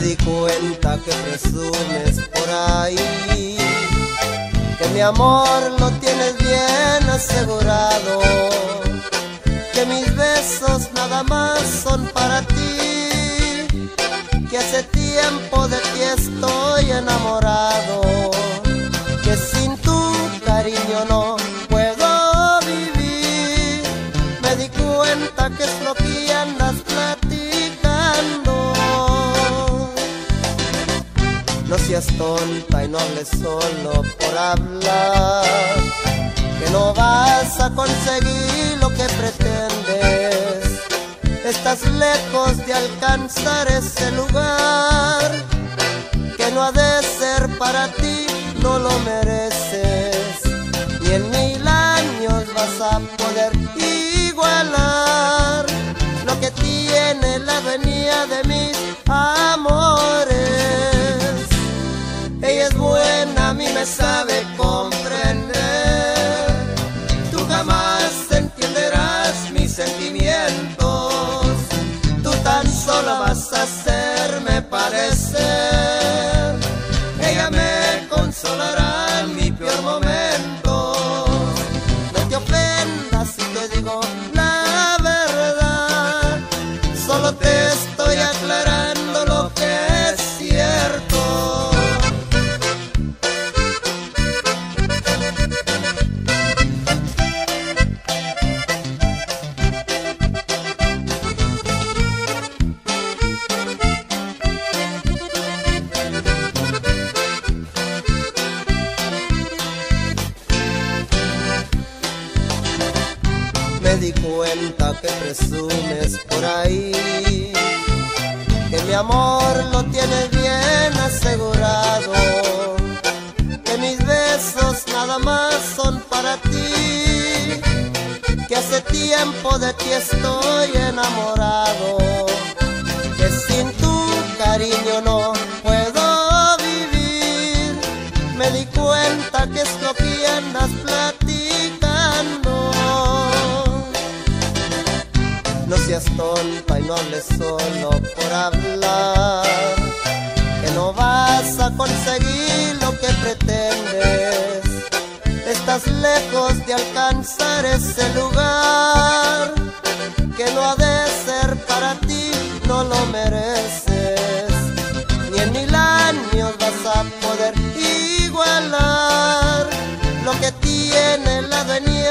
di cuenta que presumes por ahí, que mi amor lo tienes bien asegurado, que mis besos nada más son para ti, que hace tiempo de ti estoy enamorado, que sin tu cariño no puedo vivir. Me di cuenta que es lo que andas platicando. No seas tonta y no hables solo por hablar, que no vas a conseguir lo que pretendes. Estás lejos de alcanzar ese lugar que no ha de ser para ti, no lo mereces, ni en 1000 años vas a poder igualar lo que tiene la dueña de mis amores. Ella es buena, a mí me sabe comprender, tú jamás entenderás mis sentimientos, tú tan solo vas a hacerme parecer, ella me consolará en mi peor momento. No te ofendas si te digo la verdad, solo te estoy aclarando lo que es cierto. Me di cuenta que presumes por ahí, que mi amor lo tienes bien asegurado, que mis besos nada más son para ti, que hace tiempo de ti estoy enamorado, que sin tu cariño no puedo vivir. Me di cuenta que es lo que andas platicando. No seas tonta y no hables solo por hablar, que no vas a conseguir lo que pretendes. Estás lejos de alcanzar ese lugar que no ha de ser para ti, no lo mereces, ni en 1000 años vas a poder igualar lo que tiene la dueña